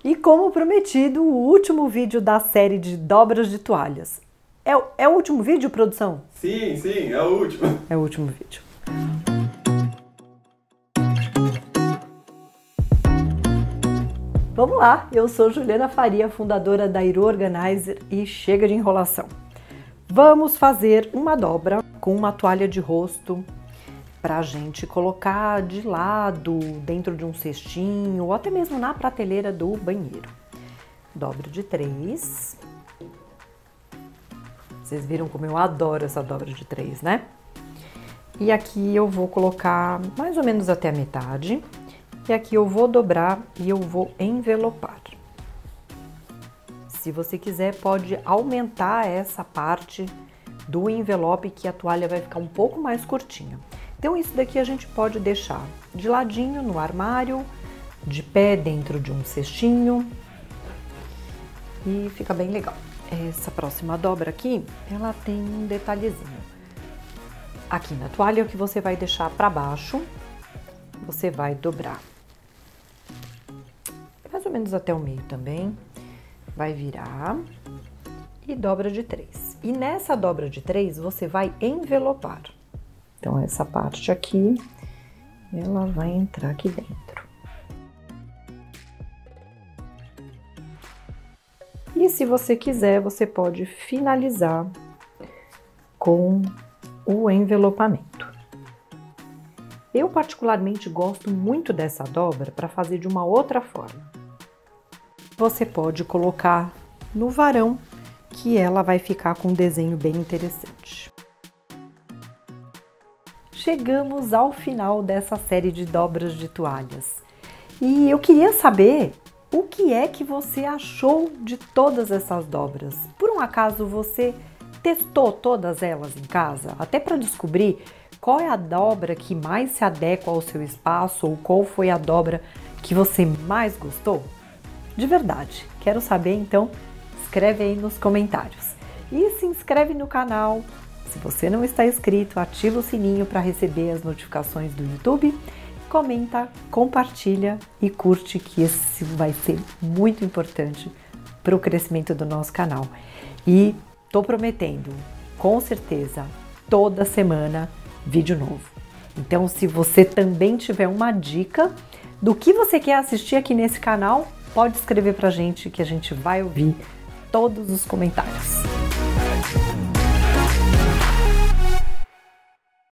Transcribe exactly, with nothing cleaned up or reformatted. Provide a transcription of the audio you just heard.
E como prometido, o último vídeo da série de dobras de toalhas. É, o- é o último vídeo, produção? Sim, sim, é o último. É o último vídeo. Vamos lá, eu sou Juliana Faria, fundadora da Iru Organizer e chega de enrolação. Vamos fazer uma dobra com uma toalha de rosto para a gente colocar de lado, dentro de um cestinho ou até mesmo na prateleira do banheiro. Dobra de três. Vocês viram como eu adoro essa dobra de três, né? E aqui eu vou colocar mais ou menos até a metade. E aqui eu vou dobrar e eu vou envelopar. Se você quiser, pode aumentar essa parte do envelope que a toalha vai ficar um pouco mais curtinha. Então isso daqui a gente pode deixar de ladinho no armário, de pé dentro de um cestinho e fica bem legal. Essa próxima dobra aqui, ela tem um detalhezinho. Aqui na toalha, o que você vai deixar para baixo, você vai dobrar mais ou menos até o meio também, vai virar e dobra de três. E nessa dobra de três, você vai envelopar. Então, essa parte aqui, ela vai entrar aqui dentro. E se você quiser, você pode finalizar com o envelopamento. Eu particularmente gosto muito dessa dobra para fazer de uma outra forma. Você pode colocar no varão, que ela vai ficar com um desenho bem interessante. Chegamos ao final dessa série de dobras de toalhas. E eu queria saber o que é que você achou de todas essas dobras. Por um acaso você testou todas elas em casa? Até para descobrir qual é a dobra que mais se adequa ao seu espaço ou qual foi a dobra que você mais gostou? De verdade, quero saber, então escreve aí nos comentários. E se inscreve no canal. Se você não está inscrito, ativa o sininho para receber as notificações do YouTube. Comenta, compartilha e curte, que esse vai ser muito importante para o crescimento do nosso canal. E tô prometendo, com certeza, toda semana vídeo novo. Então, se você também tiver uma dica do que você quer assistir aqui nesse canal, pode escrever pra gente que a gente vai ouvir todos os comentários.